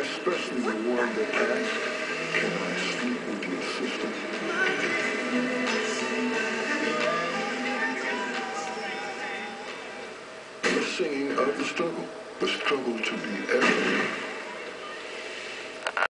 especially the one that asks, can I sleep with your sister? The singing of the struggle to be ever.